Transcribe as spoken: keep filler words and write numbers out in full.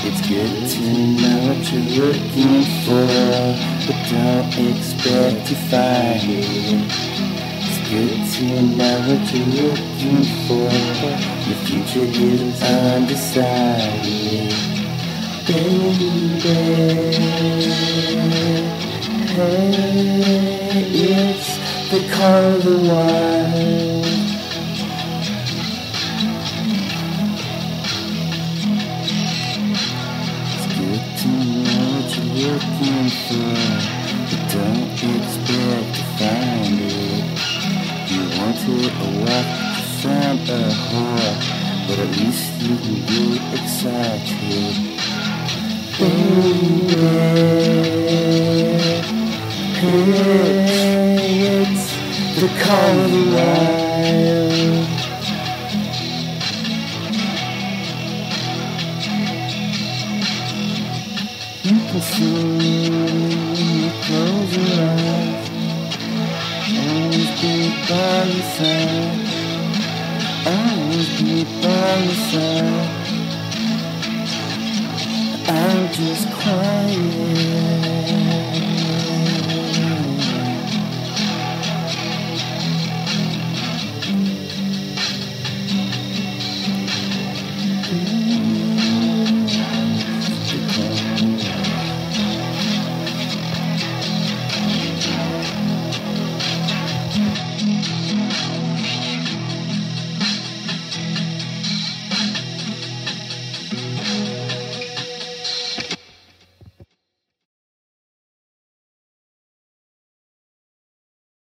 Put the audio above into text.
It's good to know what you're looking for, but don't expect to find it. It's good to know what you're looking for, your future is undecided. Baby, hey, it's the call of the wild. Looking for, but don't expect to find it. You wanted a walk to find a whore, but at least you can get excited. Baby, hey, it's the call of the wild. You can see when you close your eyes, always be by your side, always be by your side.